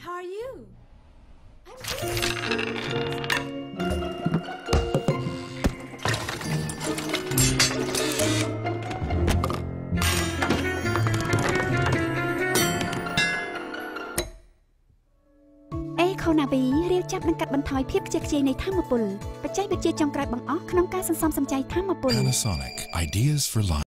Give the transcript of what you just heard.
how are you? I'm ECONAVI រៀបចាប់និងកាត់បន្ថយភាពខ្ជិលខ្ជាយនៃថាមពលបច្ចេកវិទ្យាចុងក្រោយបង្អស់ក្នុងការសន្សំសំចៃថាមពល Panasonic ideas for life